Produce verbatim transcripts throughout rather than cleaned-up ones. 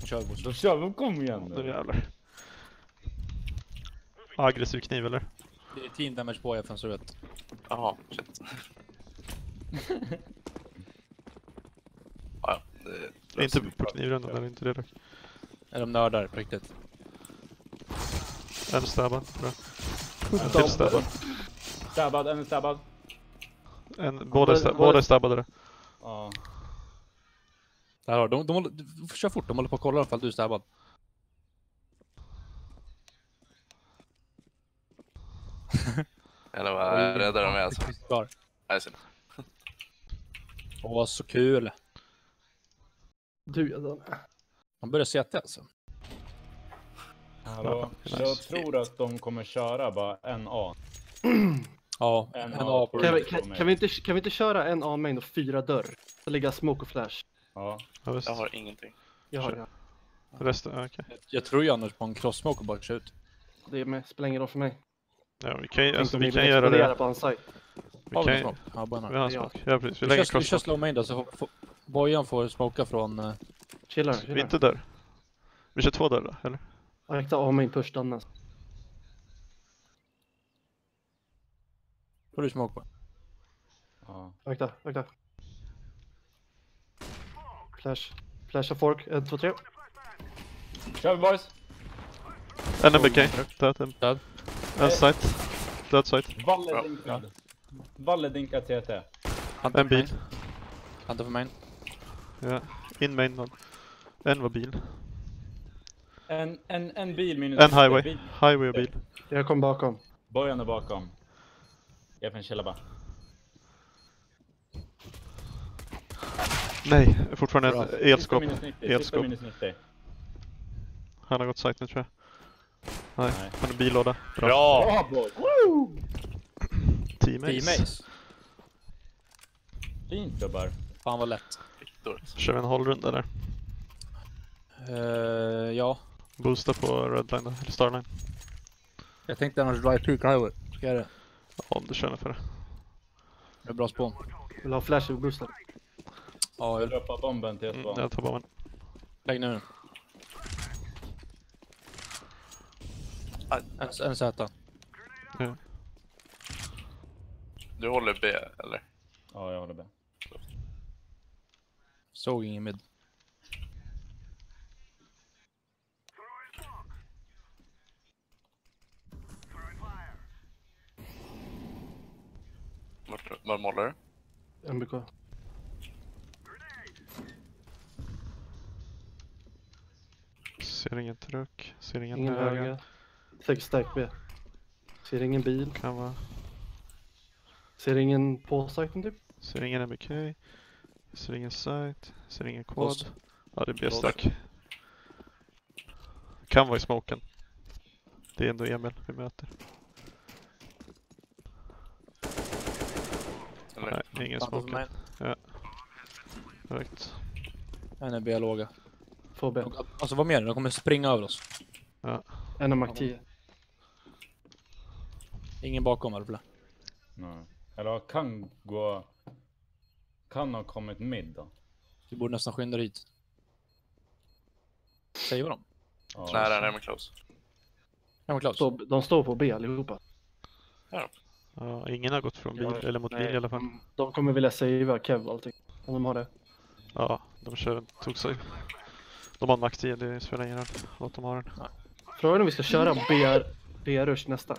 kör vi. Då kör vi, kom igen Nu nu. jävlar. Aggressiv kniv eller? Det är team damage på F N så vet. Jaha, shit. Ja, det Det är inte på knivrundan, eller inte det dock. Är de nördar på riktigt? En stabbad, bra. En till stabbad. Stabbad, en är stabbad. En, båda, sta, båda är stabbade där. Ja. Där har de, de, håller- du får köra fort, de håller på att kolla ifall du är stabbad. Eller vad räddar de är alltså. Klar. Nej, så. Åh, så kul. Du, ja, då. Man börjar se det alltså. Hallå. Jag tror att de kommer köra bara en A. Ja, En en A A på på Kan vi, riktigt. kan, kan, vi inte, kan vi inte köra en A-main och fyra dörr? Så lägga smoke och flash. Ja. Ja, visst. Jag har ingenting. Jag har Kör. det. Resten, ja, okej. Jag tror ju annars på en cross-smoke och bara köra ut. Det är med, spelar ingen roll för mig. Ja, vi kan, ju- alltså, Tänk om vi ni kan vill göra explodera det. på en site. Vi Har vi kan en ju... smoke? Ja, bara Vi några. har en Ja. smoke. Ja, precis. Vi Vi lägger kör, vi kör cross. slow main då, så får- får- Bojan får smoka från... Uh, Chillar, Vi chillar. inte dörr. Vi kör två dörrar, eller? Akta A-main push den. får du smoke på. Ja. Akta, akta. Flash. Flash och fork. En, två, tre. Kör vi boys. En M B K. Död. En, Död. en site. Död site. Valle dinkad. Valle dinkad T T. Hunter En för bil. main. Hunter för main. Ja. In main någon. En var bil. En, en, en bil minus... En highway. Bil. Highway och bil. Jag kom bakom. Bojan är bakom. Jag får en källa bara. Nej, fortfarande Bra. ett elskåp. Minus nittio. Elskåp. Minus nittio. Han har gått site nu tror jag. Nej, Nej. han är billåda. Bra. Bra! Bra boy. Team Team Ace. Ace. Fint gubbar. Fan vad lätt. Dåligt. Kör vi en hållrunda där. Uh, ja. Boosta på redline då, eller starline. Jag tänkte annars drive through highway. Ska jag göra det? Ja, om du känner för det. Det är bra spån. Vill ha flash och booster. Ja, Jag jag... droppar bomben till ett Mm, barn. jag tar bomben. lägg nu den. Aj. En, en Z. Ja. Du håller B, eller? Ja, jag håller med. Såg ingen mid. Vart, var målar du? M B K. Ser ingen truck. Ser ingen, Ingen höga. höga. Sex stack B. Ser ingen bil. Kan vara. Ser ingen på sajten typ. Ser ingen M B K. Ser ingen site. Ser ingen Post. quad. Ja, det är B-stack. Kan vara i smoken. Det är ändå Emil vi möter. Eller? Nej, ingen Hunter för smoken. main. Perfekt. En är B-låga. Två B. Alltså vad menar du? De kommer springa över oss. En av Mac tio. Ingen bakom eller? Nej. Eller kan gå... Kan ha kommit mid då. Vi borde nästan skynda dit. Säger vi dem? Ja. Nära, nära med close. Ja men Klaus. Står- De står på B allihopa. Ja, ingen har gått från bil Ja, eller mot bil nej. i alla fall. Mm, De kommer vilja savea Kev och allting. Om de har det. Ja, de kör, tog sig. De har en max tio, det spelar ingen roll. Låt dem ha den. Frågan om vi ska köra B- B-rush nästa.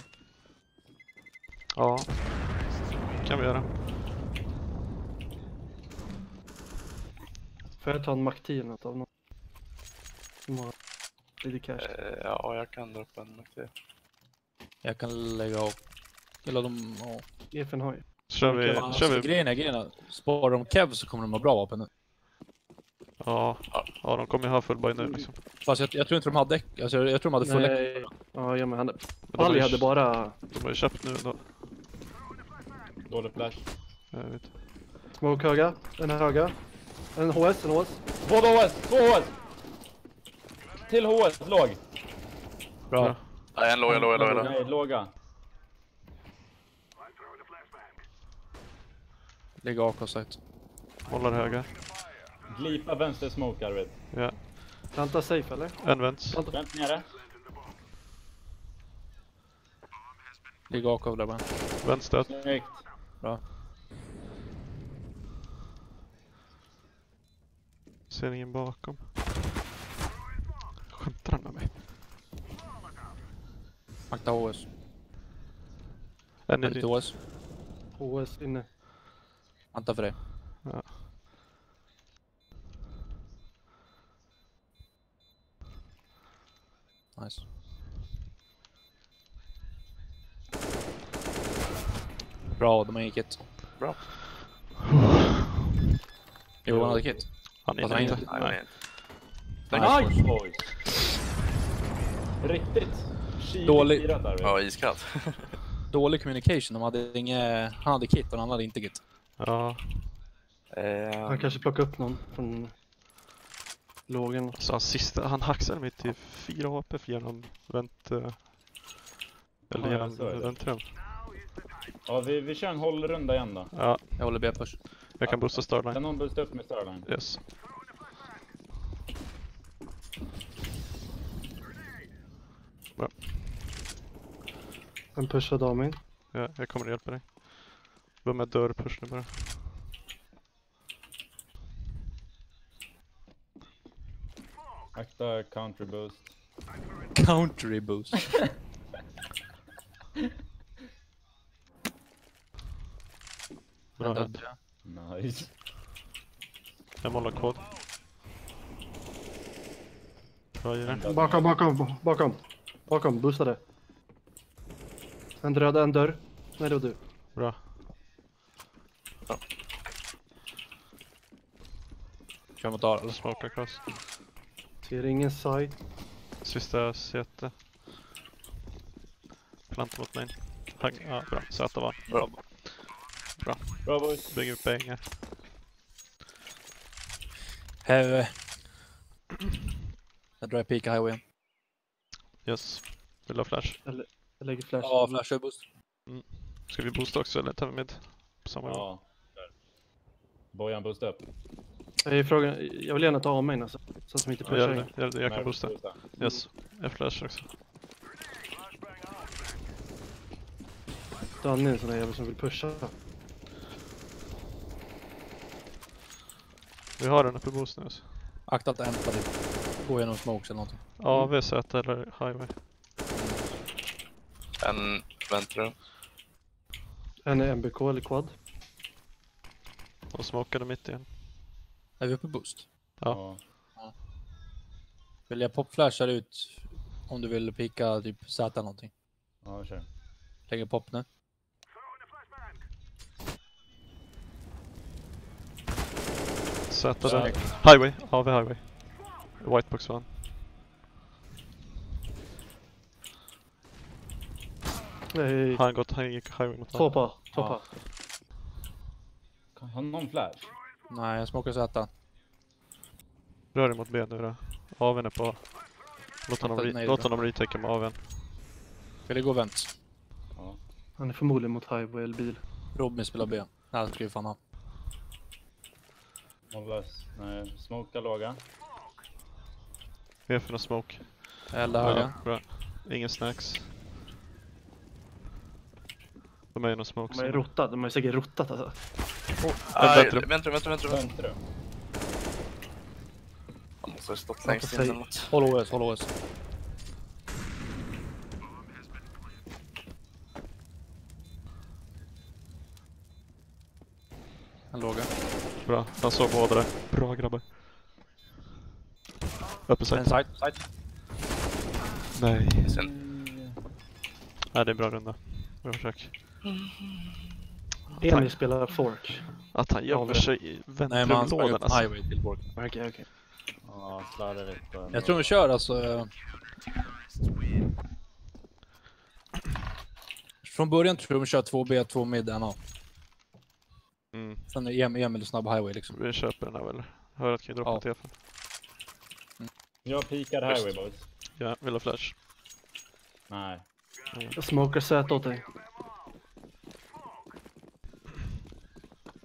Ja, kan vi göra. Får jag ta en Mac tio eller något av någon? Som har lite cash. Eh, ja, jag kan dra upp en Mac. Jag kan lägga av. Eller de... Ja. E F N har ju. Kör vi, Alltså, kör vi. grejen är, grejen är, sparar de Kev så kommer de ha bra vapen nu. Ja, ja, de kommer ju ha full buy nu liksom. Fast jag, jag tror inte de hade, alltså, jag, jag tror de hade full Nej. Ja, ja men han... Men de har Ali ju- hade bara De har ju köpt nu då. Dålig flash. Jag vet. smoke höga. En höga. En H S, en H S. Båda H S! Två H S! Till H S, låg. bra. Ja. Nej, en låg, en låg, en låg, en låg. Nej, låga. Lägga A K-site. Håller höga. Glipa vänster smoke, Arvid. Ja. Planta safe eller? En vents. Planta. Vänt nere. Ligger A K där bara. Vents död. Snyggt. Bra. Ser ingen bakom. Skämtar han med mig? Akta H S. En Lite i H S. H S inne. Vänta för dig. Ja. Nice. Bra, de har ingen kit. Bra. Jo, han hade kit. Han är Alltså, inte. inte. Nej, Nej. nej. Nice boys. Riktigt. Dålig. Kyligt där. Ja, iskallt. Dålig communication. De hade inget... Han hade kit och han hade inte kit. Ja, Eh, Han kanske plockar upp någon från lågen. så han sista, han hacksade mig till fyra H P genom vänt... eh, Eller Ja, genom så är det. väntrum. Ja, vi, vi kör en hållrunda igen då. Ja, Jag håller B först. jag kan boosta Kan Starline. någon boosta upp med Starline? Yes. En pushar damen. Ja, jag kommer att hjälpa dig. Var med dörr push nu bara. Akta country boost. Country boost. Bra Vänta, head. Nice. Jag målar kod. Bra i det. Bakom, bakom, bakom. Bakom, boostade. En röd, en dörr. Nej, det var du. Bra. Kör mot A eller? Smoke across. Ser ingen side. Sista sete. Planta mot main. Hang, ja, bra. Säta var. Bra. Bra boys. Bygger upp pengar. Här... eh, Jag drar jag pika highwayen. Yes. Vill du ha flash? Jag lägger flash. Ja, flash och boost. Ska vi boosta också eller tar vi mid? På samma gång? Ja. Där. Bojan boosta upp. Jag, är frågan, jag vill gärna ta av mig alltså, så att de inte Ja, gör pushar det, in. gör det. Jag kan Nej, boosta. Yes. Jag flash också. Danne är en sån där jävel som vill pusha. Vi har den uppe boost nu. Alltså. Akta att hämta dig. Gå igenom smokes eller någonting. A V Z eller highway. en väntrum. En är M B K eller quad. Och smokade mitt igen. Är vi uppe boost? Ja. Ja. Vill jag popflasha ut om du vill pika typ Z eller någonting? Ja, kör. Lägger pop nu. Z där. Snyggt. Highway. A V highway. Whitebox one. Nej, Han gått, han gick highway mot honom. toppa, toppa. Har någon flash? Nej, jag smokar Z. Rör dig mot B nu då. A V:n är på. Låt honom, Nej, re- det är låt bra. honom retake med A V:n. Vill det gå vänt? Ja. Han är förmodligen mot highway eller bil. Robin spelar B. Nej, det ska ju fan ha. Mollas. Nej, smoka låga. V för någon smoke. Elda höga. Ja, bra. Ingen snacks. De är ju någon smoke. De är som- rotat, de är säkert rotat alltså. Aj, väntrum. väntrum, väntrum, väntrum. Väntrum. Han måste ha stått längst in säg- eller något. Håll O S, håll O S. En låga. Bra, han såg båda där. Bra grabbar. Uppe En side. side, side. Nej. Sen, Nej, det är bra runda. Bra försök. Emil spelar fork. Att han gömmer Ja, sig i Nej, men han sprang väntrumlådan upp alltså. highway till Borg. Okej, okej. Ja, slarvigt. på den. Jag tror vi kör alltså... eh, Från början tror jag vi kör två B, två mid, en A. Mm. Sen är Emil, Emil snabb highway liksom. Vi köper den här väl. Hör att kan droppa Ja. T F. Jag pikar highway boys. Ja, vill ha flash. Nej. Jag smokar Z åt dig.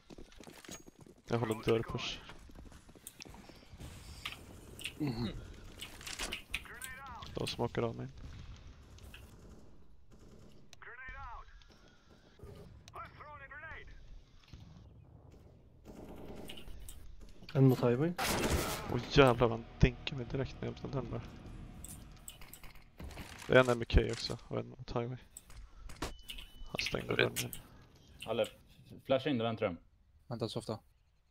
Jag håller dörr push. De smakar av mig. En mot highway. Åh jävlar, han dinkar mig direkt när jag öppnar den där. Det är en M K också och en mot highway. Han stängde den. Vet. Alla, flasha in det väntrum. Vänta så ofta.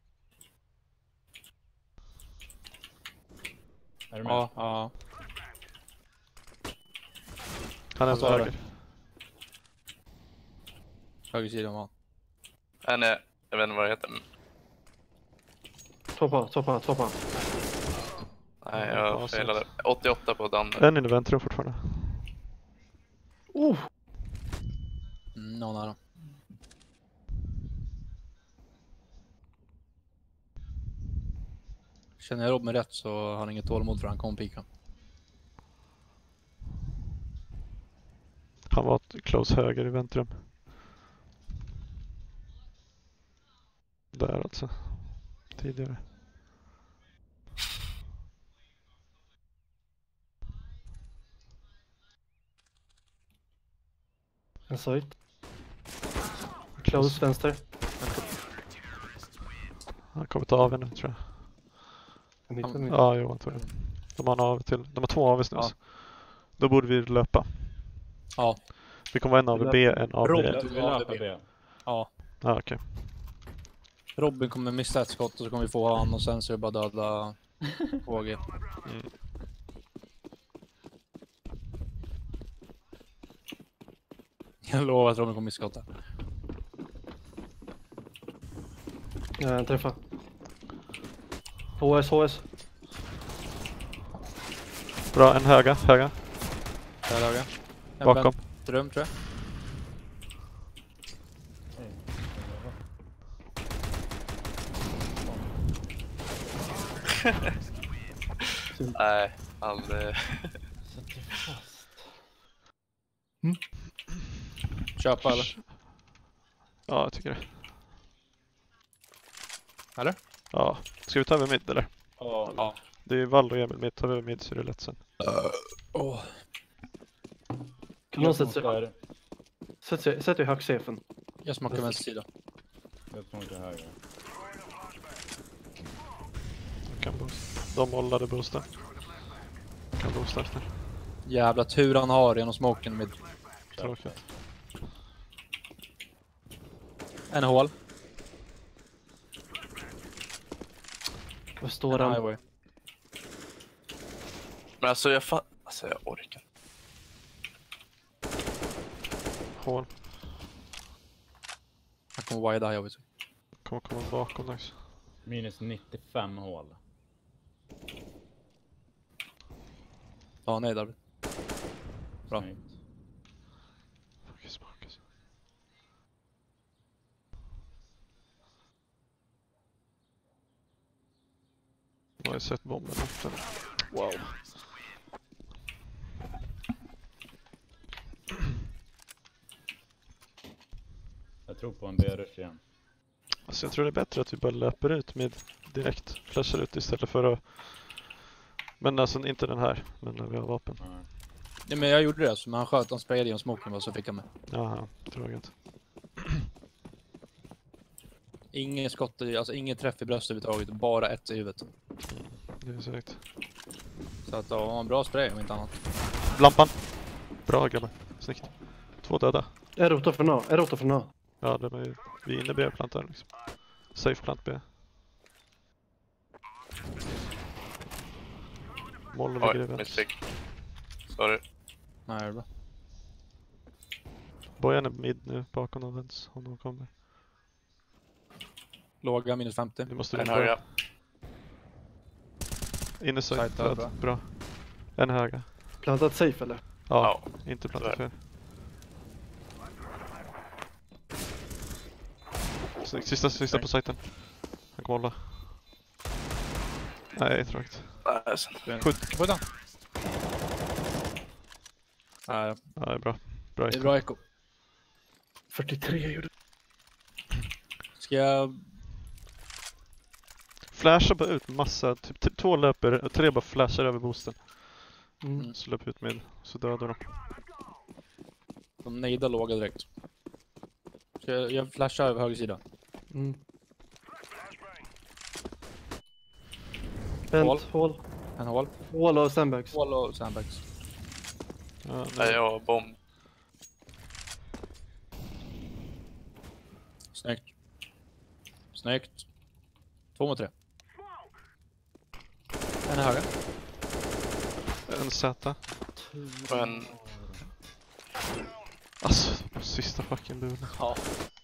Är du med? Ja, ja. Han är Vad på sa du? höger. Höger sida var han. En är, jag vet inte vad det heter. Men... Toppa, toppa, toppa. Nej, Ja, jag så. felade. åttioåtta på Dan. En inne i väntrum fortfarande. Oh! Mm, någon nära. Känner jag Robin rätt så har han inget tålamod för han kommer pika. Han var close höger i väntrum. Där alltså. Tidigare. En site. Close vänster. Han kommer ta av nu tror jag. En mitt, Ja. en mitt. Ja, jo, jag tror det. De har en av till. De har två av oss nu. Ja. Då borde vi löpa. Ja, Vi kommer vara en av B, en av Roll. B. Vi löper B. ja. Ja, okej. Robin kommer missa ett skott och så kommer vi få han och sen så är det bara döda H G. Mm. Jag lovar att Robin kommer missa skottet. Ja, en träffa. H S, H S. Bra, en höga, höga. Där höger. En Bakom. Dröm tror jag. Nej, aldrig. Köpa eller? Ja, jag tycker det. Eller? Ja. Ska vi ta över mid eller? Ja. Ja. Det är ju Vall och Emil mid. Tar vi över mid så är det lätt sen. Åh. Kan någon sätta sig, Där. sätt sig, sätt dig i hacksefen. Jag smakar vänster sida. Jag tror inte höger. Kan boost. De hållade boosten. Kan boosta efter. Jävla tur han har genom smoken med Tråkigt. en hål. Vad står han? Highway. Men alltså jag fa... Alltså jag orkar. Hål. Han kommer wide eye av sig. Kommer komma bakom också. Minus nittiofem hål. Ja, nej David. Bra. Snyggt. Fokus, fokus. Jag har ju sett bomben efter. Wow. Jag tror på en B-rush igen. Alltså jag tror det är bättre att vi bara löper ut med direkt. Flashar ut istället för att... Men alltså inte den här. Men när vi har vapen. Ja. Nej men jag gjorde det alltså, men han sköt, han sprayade genom smoken och så fick han med. Jaha, tråkigt. Ingen skott, i- alltså ingen träff i bröstet överhuvudtaget, bara ett i huvudet. Det är säkert. Så att ja, en bra spray om inte annat. Lampan! Bra grabbar. Snyggt. Två döda. Jag rotar från A, jag rotar från A. Ja, det var ju... Vi är inne B-plantar liksom. Safe plant B. Moll ligger i Oj, vänster. missfick. Sorry. Nej, det är bra. Bojan är mid nu bakom någon vänster om de kommer. Låga minus femtio. Du måste En vinna. höga. Inne side, Sajt där, bra. bra. En höga. Plantat safe eller? Ja, Ja. inte plantat Där. fel. Snyggt. Sista, sista på sajten. Han kommer hålla. Nej, tråkigt. Nej, sen. Skjut. Skjut han! Nej, Ja, det är bra. Bra. det är bra eko. fyrtiotre gjorde. Ska jag... Flasha bara ut massa. Typ t- två löper och tre bara flashar över boosten. Mm. Släpp ut mid, så dödar de. De nejdar låga direkt. Så jag, jag flashar över höger sida. Mm. Vänt, Hål. hål. En hål. Hål och sandbags. Hål och sandbags. Ja, Nej, nej. jag har bomb. Snyggt. Snyggt. Två mot tre. En är höger. En Z. Och en... Alltså, sista fucking buren. Ja.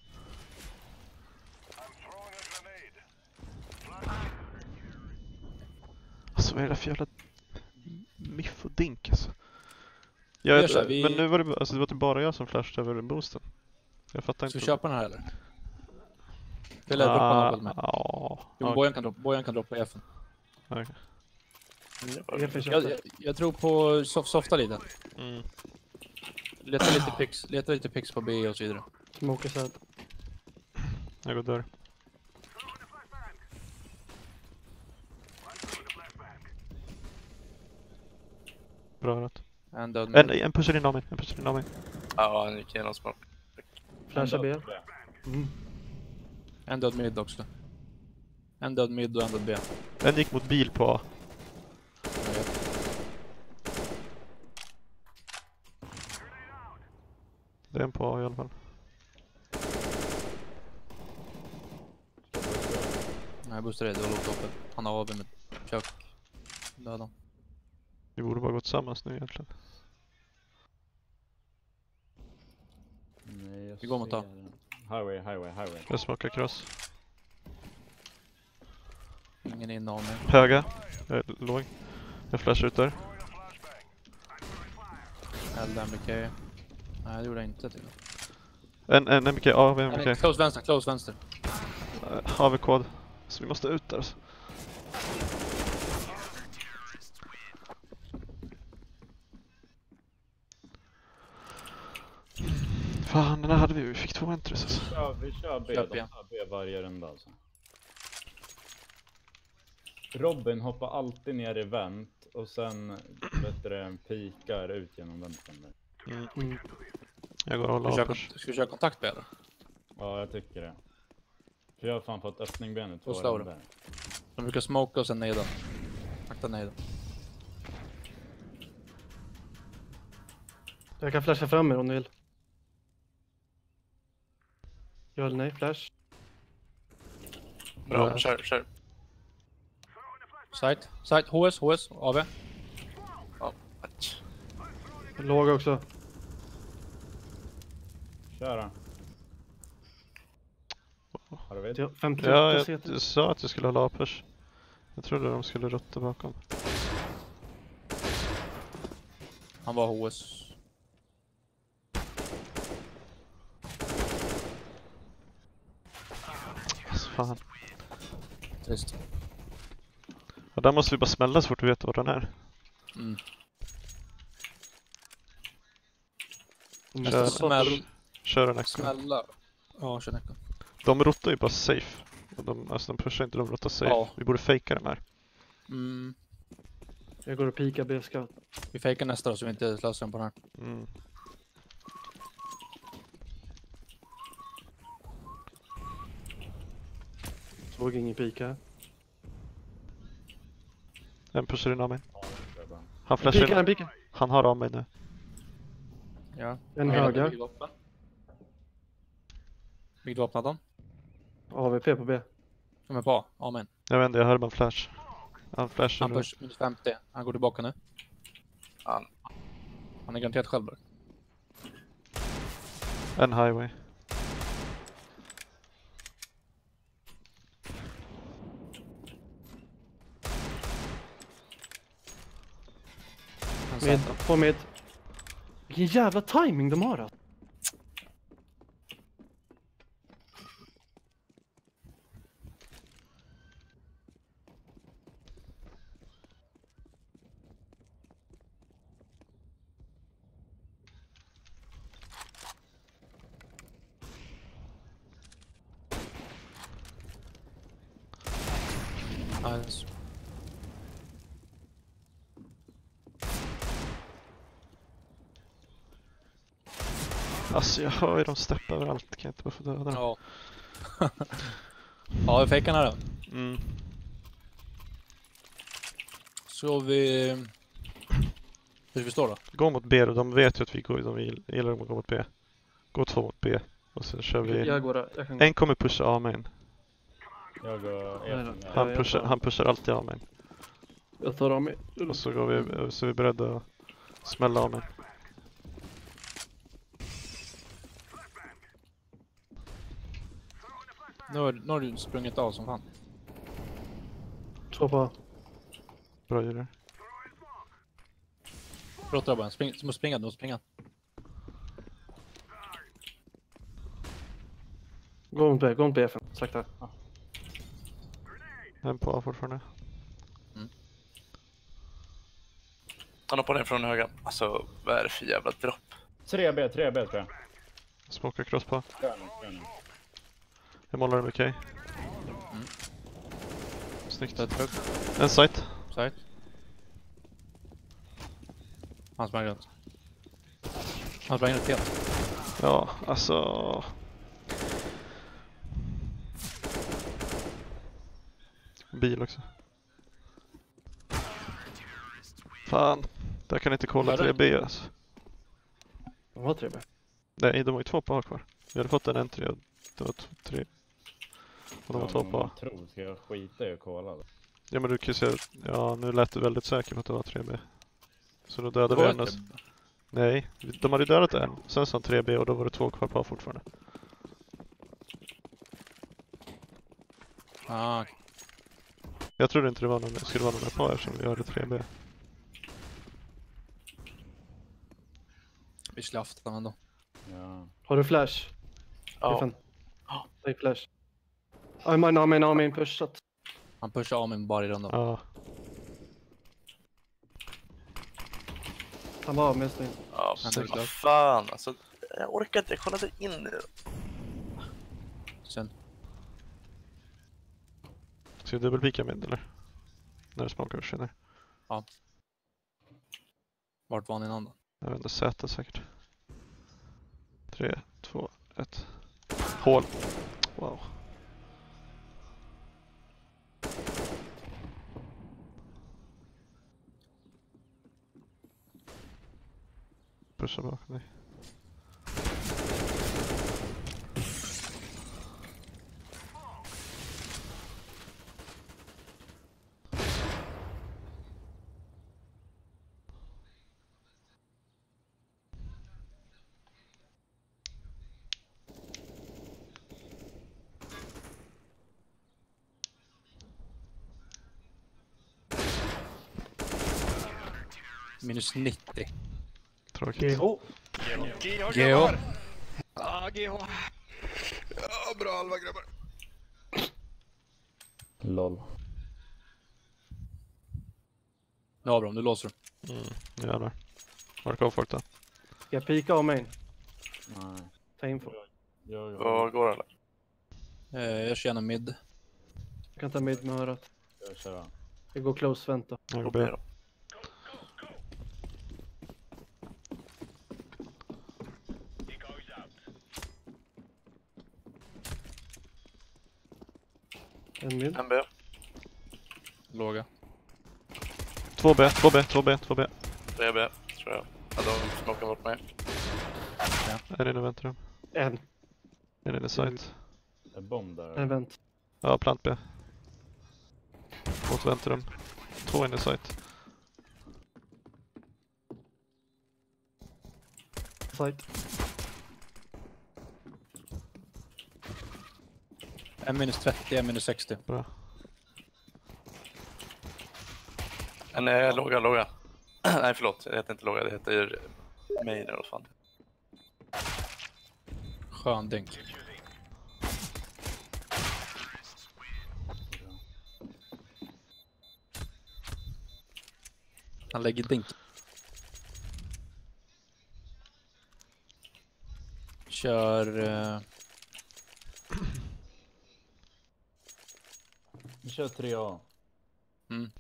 Alltså vad är det för jävla miff och dink alltså. Vi Jag gör vet, så här, vi- Men nu var det, alltså, det var typ bara jag som flashade över boosten. Jag fattar Ska inte. vi köpa den här eller? Vill jag droppa något med? Ja. Jo, men Bojan kan droppa, Bojan kan droppa F. Okej. Jag får Jag, köpa. jag, jag tror på soft, softa lite. Mm. Leta lite pix, leta lite pix på B och så vidare. Smoker sad. Jag går dörr. Bra rätt. En död En, med. en pushar in av mig, en pushar in av mig. Ja, han gick igenom smoke. Flasha B. Mm. En död mid också. En död mid och en död B. En gick mot bil på A. Jag vet. Det är en på A i alla fall. Nej, jag boostade det. Det var lågt uppe. Han har A V med kök. Döda. Vi borde bara gå tillsammans nu egentligen. Nej, jag Vi går mot A. ser den. Highway, highway, highway. Jag smakar cross. Ingen in av mig. Höga. Jag är låg. Jag flashar ut där. Eld M B K. Nej, det gjorde jag inte till. En, en M B K, A V M B Nej, K. close vänster, close vänster. Uh, A V-kod. Så vi måste ut där alltså. Fan, den här hade vi. Vi fick två entries alltså. Ja, vi kör B. Kör De B. kör B varje runda alltså. Robin hoppar alltid ner i vänt och sen vet du, det, pikar ut genom vänstern där. Mm. Mm. Jag går och Ska vi håller köra, A-push. ska vi köra kontakt B eller? Ja, jag tycker det. För jag har fan fått öppningbenet Och två slår runder. De brukar smoka och sen nejda. Akta nejda. Jag kan flasha fram er om ni vill. Ja eller nej, flash. Bra, Ja. kör, kör. Site, site, H S, H S, A V. Ja, tack. Låg också. Kör då. Har du vet? Ja, femtioåtta Ja, jag, C T. jag sa att jag skulle hålla A-push. Jag trodde de skulle rutta bakom. Han var H S. Alltså fan. Trist. Ja, där måste vi bara smälla så fort vi vet var den är. Mm. Kör, Smäll, kör en echo. smälla. Ja, kör näcken. De rotar ju bara safe. Och de, alltså de pushar inte, de rotar safe. Ja. Vi borde fejka dem här. Mm. Jag går och pikar B-scout. Vi fejkar nästa då så vi inte slösar den på den här. Mm. Såg ingen pika. En pushar in av mig. Ja, det är bra. Han flashar Pika, in. en pika. Han har av mig nu. Ja. En höger. Vilket vapen hade han? A V P på B. Som är på A. Amen. Jag vet inte, jag hörde bara en flash. Han flashar Han nu. push, minus femtio. Han går tillbaka nu. Han. Han är garanterat själv där. En highway. Han Mid, sätter. på mid. Vilken jävla timing de har alltså. Nice. Alltså jag hör ju dem steppa överallt, kan jag inte bara få döda dem? Ja. Ja, vi fejkar här då. Mm. Så vi... Hur vi står då? Gå mot B då, de vet ju att vi går, de gillar att gå mot B. Gå två mot B. Och sen kör vi... Jag går där. Jag kan gå. En kommer pusha A-main. Jag går... Nej, nej. Jag, Han jag pushar, tar- han pushar alltid A-main. Jag tar av mig. Och så, går vi, så är vi beredda att smälla A-main. Nu har, nu har du sprungit av som fan. Två på. Bra gör det. Förlåt grabbar, spring, du måste springa, du måste springa. Gå mot B, gå mot B. Sakta. En på A fortfarande. Han hoppar ner från höga. Alltså, vad är det för jävla dropp? tre B, tre B tror jag. Smokar cross på. Grön, grön. Jag målar den med K. Mm. Snyggt. Ett högt. En sight. Sight. Han sprang runt. Han sprang runt helt. Ja, alltså... Bil också. Fan, där kan inte kolla Vad är tre det? B alltså. De har tre B. Nej, de har ju två på A kvar. Vi hade fått en entry och det var t- tre. Och de var två på A. Jag tror, ska jag skita i och kolla då? Ja men du kan ju säga, ja nu lät du väldigt säker på att det var tre B. Så då dödade Det vi var en. och- inte- Nej, de hade ju dödat en. Sen sa han tre B och då var det två kvar på A fortfarande. Ah, Jag trodde inte det var någon, skulle vara någon där på eftersom vi hörde tre B. vi skulle haft den ändå. Ja. Har du flash? Ja. Stefan. Ta i flash. Amen, amen, amen, pushat. Han pushar av mig bara i den då. Ja, Han var av med sig. Ja, Han men tyckte vad att- fan. Alltså, jag orkar inte. Jag kollade in nu. Sen. ska vi dubbelpika med eller? När det smakar försvinner. Vart var han innan då? Jag vet inte, Z säkert. tre, två, ett. Hål. Wow. Pusha bakom dig. Minus nittio. Tråkigt. G H. G H. Ja, G H. Ja, bra halva grabbar. Lol. Ja bra, nu låser du. Mm, nu jävlar. Var det kvar folk då? Ska jag pika av main? Nej. Ta info. Jag, jag, Vad går eller? Eh, jag kör gärna mid. Jag kan ta mid med örat. jag kör. Jag går close, vänta. Jag går B B. då. En mid. En B. Låga. två B, två B, två B, två B. tre B, tror jag. Ja, de smokar bort mig. En inne i väntrum. En. En inne i site. Är bomb där? En vänt. Ja, plant B. Mot väntrum. Två inne i site. Site. En minus trettio, en minus sextio. Bra. En är låga, låga. Nej, förlåt. Det heter inte låga. Det heter main eller vad fan. Skön dink. Han lägger dink. Kör... Eh, Vi kör tre A. mm.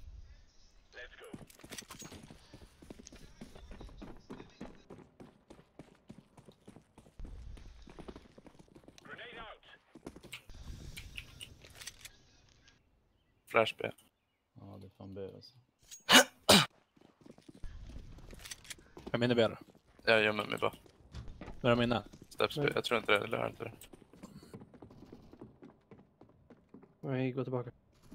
Flash B. Ja, det är fan B alltså. Jag menar B. Jag gömmer mig bara. Vad är de inne? Steps B. Jag tror inte det, eller jag har inte det. Nej, gå tillbaka.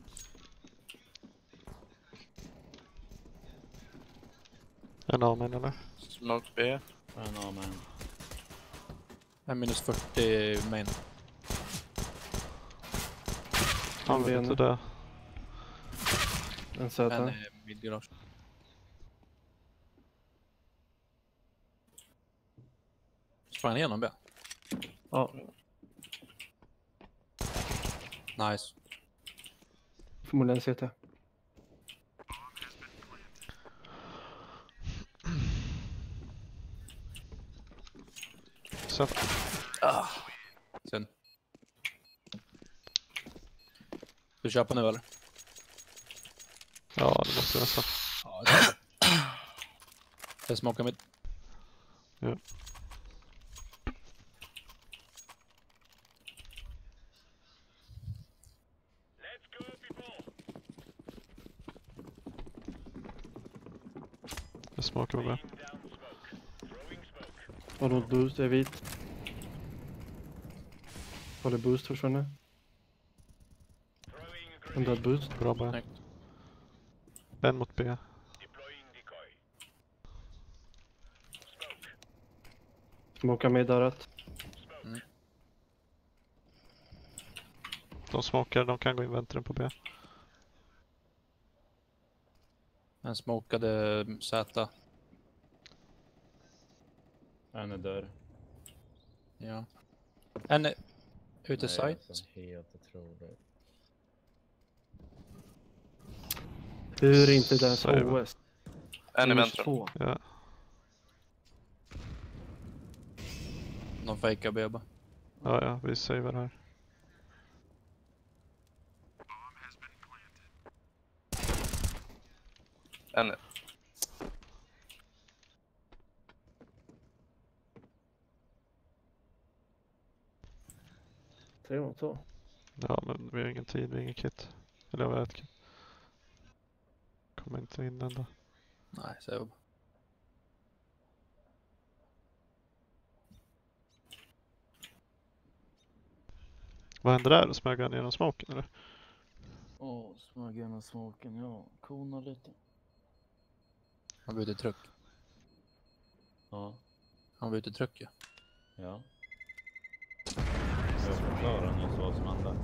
En amen eller? Smoke B. En A man. En minus fyrtio main. Han vill inte det. En söta. En är midgarage. Sprang han igenom B? Ja, Nice. förmodligen C T. Så Ah. Sen. Du köper nu eller? ja, det måste jag nästan. Ja, det jag smakar mitt. Ja. Jag smakar med. Har något boost, är vit. Håller boost försvinner. En död boost. Bra bara. Snyggt. En mot B. Smoka med dörret. De smokar, de kan gå in väntren på B. En smokade Z. En är dörr. Ja. En är ute Nej, site. alltså, helt otroligt. Hur är inte det Save. O S? En i Minus väntren. två. Ja, De fejkar B bara. ja, ja, vi saver här. En. Tre mot två. Ja, men vi har ingen tid, vi har ingen kit. Eller jag har ett kit. Kommer inte in ändå. Nej, säger jag bara. Vad händer där? Smög han genom smoken eller? Åh, oh, smög genom smoken, ja. Kona lite. Han var ute i truck. Ja, Han var ute i truck ju. ja. Jag förklarar nyss vad som hände.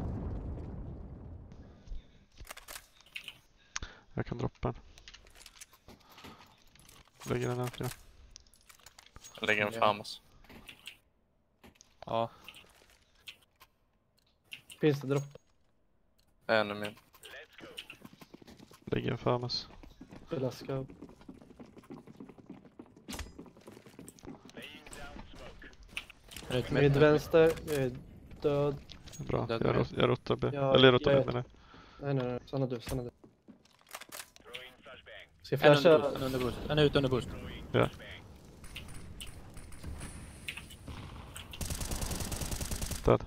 Jag kan droppa den. Lägger den här fyra. Jag lägger en Ja. Famas. Ja. Finns det dropp? En i min. Lägger en Famas. Beläska. En ute Med vänster. Jag är död. Bra, Död jag, med. rot- jag rotar B. Ja, Eller jag rotar jag B vet. menar jag. Nej, nej, nej. Stanna du, stanna du. Ska jag En under flasha? boost. En under boost. En är ute under boost. Ja. Död.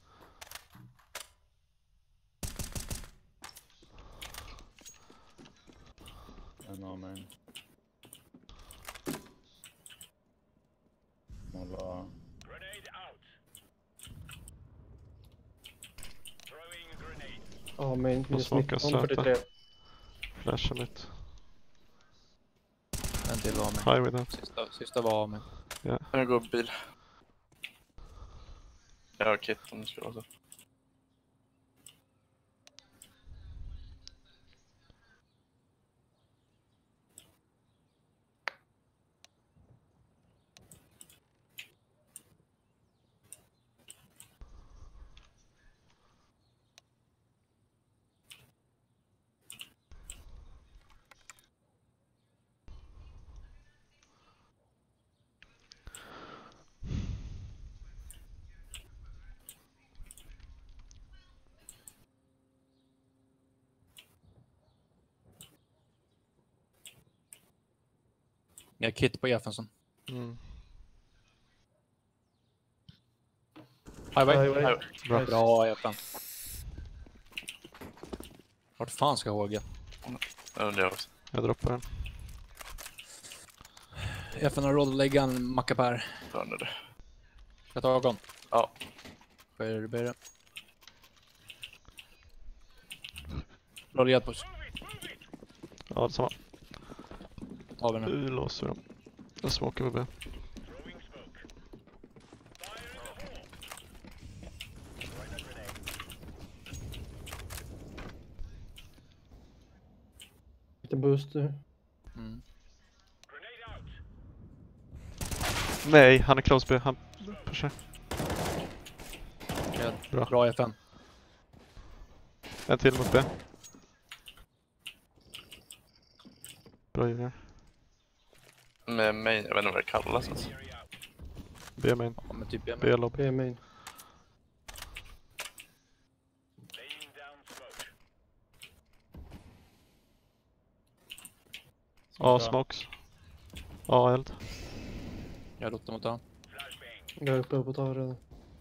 En A man. Nolla. Ja, men minus smakar nitton, söta. fyrtiotre. Flasha mitt. En till var med. High with that. Sista, sista var med. Jag går bil. Jag har kit om det skulle vara så. Jag har kit på Jefferson. Mm. Highway. Highway. Bra. Nice. Bra Jefferson. Vart fan ska jag håga? Det undrar jag också. Jag droppar den. F N har råd att lägga en mackapär. Jag undrar det. Ska jag ta ögon? Ja. Skär det blir Bra legat på. Ja, detsamma. Tar vi nu. Nu låser vi dem. Jag smakar på B. Lite boost nu. Mm. Nej, han är close B. Han pushar. Ja, Bra. bra F N. En till mot B. Bra junior. Med mig, jag vet inte vad det kallas ens. B main. Ja, men typ jag med. B lobby. B main. A smokes. A eld. Jag rotar mot han. Jag är uppe på tav redan.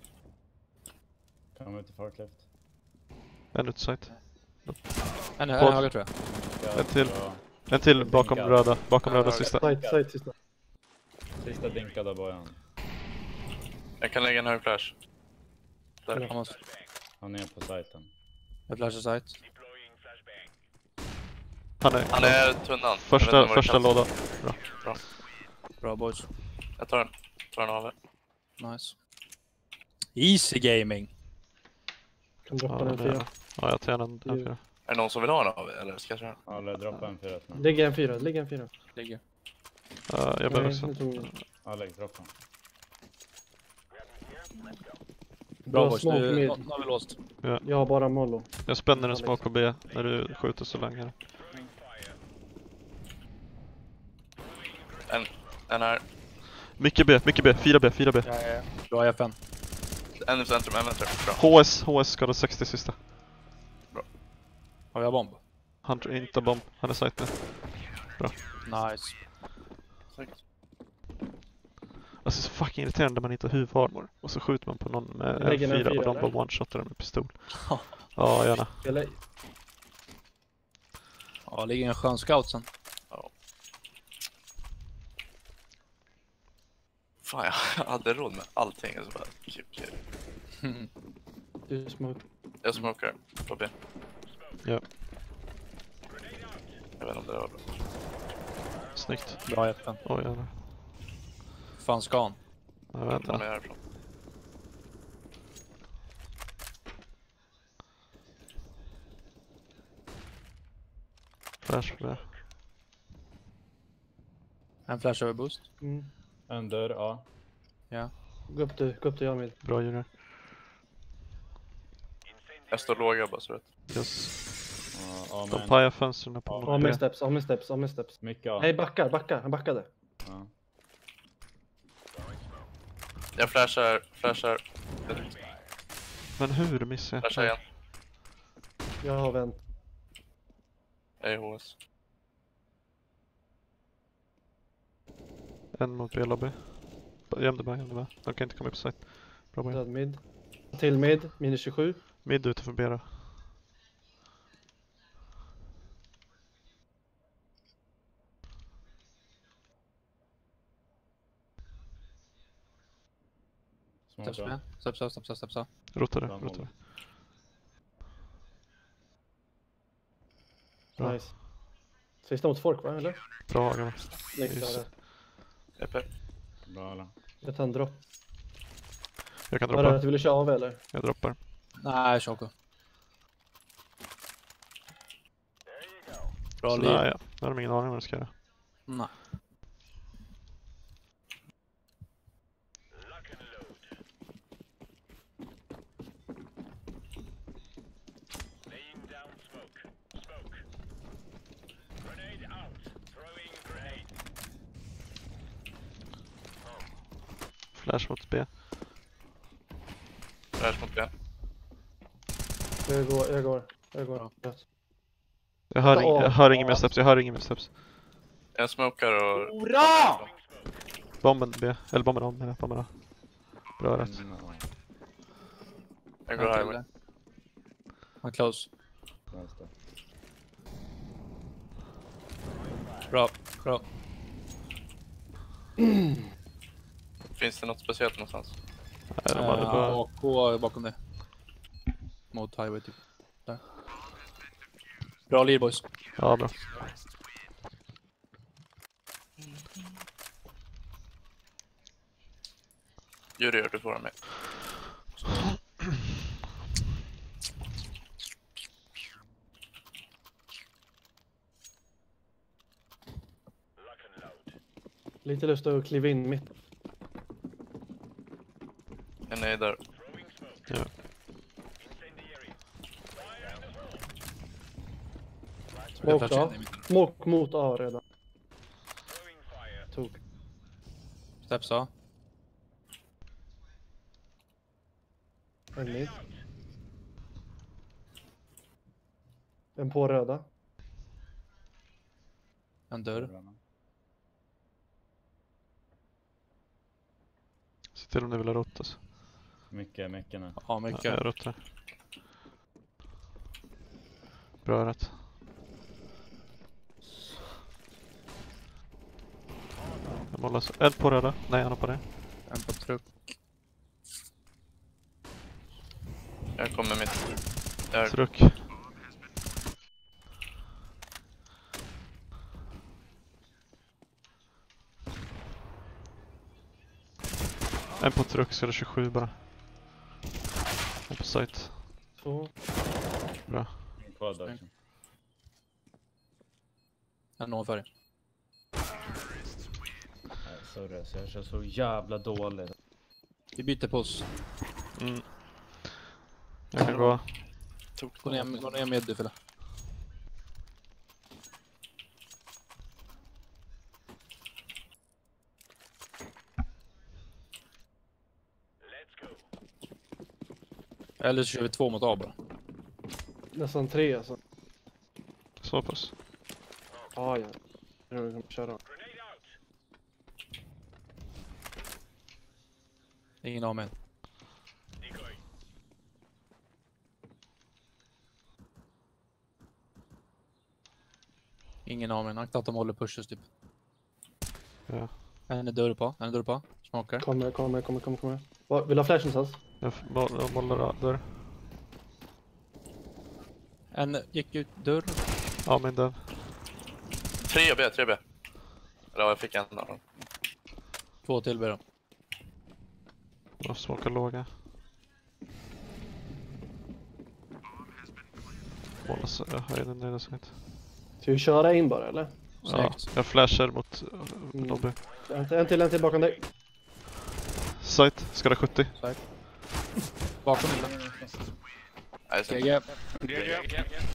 Kom ut i forklift. En utsight. En, en Kort. höger tror jag. En till. Ja. En till bakom Dinkad. röda. Bakom Ja, röda höger. sista. Side, side sista. Sista dinkad av bojan. Jag kan lägga en hög flash. Där. Han måste. Han är på sajten. Jag flashar sight. Han är, Han är tunnan. Jag vet första, inte vad det första kallas. lådan. Bra boys. Jag tar den. Tar den av er. Nice. Easy gaming. Kan Ja, droppa den den är- fyra. ja, jag tar gärna en en fyra. Är det någon som vill ha den av er? Eller ska jag köra? Ja, eller droppa en fyra snabbt. Ligger en fyra, ligger en fyra. Ligger. Ja, jag behöver Nej, också. nu tog jag. Ja, lägg droppa. Bra Bra boys. smoke Nu, mid. nu har vi låst. Jag har bara mollo. Jag spänner en smoke på B när du skjuter så länge. En, en här. Mycket B, mycket B. fyra B, fyra B. Ja, ja, ja. Bra F N. En i centrum, en vänster. Bra. H S, H S skadad sextio sista. Har jag bomb? Han tror inte bomb. Han är sight nu. Nice. Snyggt. Alltså så fucking irriterande när man inte har huvudarmor. Och så skjuter man på någon med en Lägger en fyra och fyra, de eller? bara one-shotar den med pistol. Ja, gärna. Eller, Ja, ligger en skön scout sen. Fan, jag hade råd med allting. Så bara, kul, kul. du smoke. Jag smokar på B. Ja. Jag vet inte om det var bra. Snyggt. Bra F N. Oj, jävlar. Fan ska han? Jag Vad väntar. är härifrån? Flash B. En flash över boost. Mm. En dörr, ja. Ja. Gå upp till, gå upp till jag med. Bra junior. Jag står låga bara så vet. Yes. Ja, ja De men. pajar fönstren på Ja, mot Av B. med steps, av med steps, av med steps. Mycket ja. Nej, backar, backar. Han backade. Ja. Jag flashar, flashar. Men hur missar Flashar jag? igen. Jag har vänt. Jag är H S. En mot B-lobby. Gömde bara, gömde bara. De kan inte komma upp på site. Bra boy. Död mid. Till mid, minus tjugosju. Mid ute för B då. Steps Smoke B. Steps A, steps A, steps A. Rotade, Bra mål. rotade. Bra. Nice. Sista mot fork, va? Eller? Bra Hagarna. Nej, Just klara. Epe. Bra alla. Jag tar en dropp. Jag kan Var det att droppa. du ville köra av eller? Jag droppar. Nej, Choco. Bra Så liv. där, ja. Jag har ingen aning vad jag ska göra. Nej. Flash mot B. Flash mot B. Jag går, jag går. Jag går. Ja. Yes. Jag hör, ing- jag hör Ja. ingen mer steps, jag hör ingen mer steps. Jag smokar och... Hurra! Bomben B. Eller bomben A, menar jag. Bomben A. Bra rätt. Mm, ja. Jag går highway. Han close. Vänster. Bra, bra. Finns det något speciellt någonstans? Nej, de hade Uh, bara... A K är bakom det. Mot highway typ. Där. Bra lead boys. Ja, bra. Jurier, du får vara med. Lite lust att kliva in mitt. En är där. Ja. Jag Smoke flashar då. in i mitten. Smoke mot A redan. Tog. Steps A. En mid. En på röda. En dörr. Se till om ni vill ha rotas. Mycket, mycket nu. Ja, Ja, mycket. jag rotar. Bra rätt. Jag målar så. En på röda. Nej, han har på det. En på truck. Jag kommer mitt. Där. Truck. En på truck, så är det tjugosju bara. En på site. Två. Bra. Kvar där. En ovanför. Nej, sorry, så jag kör så jävla dåligt. Vi byter puss. Mm. Jag kan gå. Gå ner, gå ner med du för det. Eller så kör vi två mot A bara. Nästan tre alltså. Så pass. Ja, ja. Jag kan köra. Ingen av mig. Ingen av mig. Akta att de håller pushes typ. Ja. En är dörr på. En är dörr på. Smakar. Kommer, kommer, kommer, kommer, kommer. Va, vill du ha flash någonstans? Jag, f- må- jag målar där. En gick ut dörr. Ja, men den. tre B, tre B. Eller ja, jag fick en av dem. Två till B då. Jag smakar låga. Målar så. Jag höjer den nere så inte. Ska vi köra in bara eller? Ja, Snyggt. jag flashar mot uh, Mm. lobby. En, en till, en till bakom dig. Site, ska det sjuttio. Bakom inte. Nej, så- G G. G G.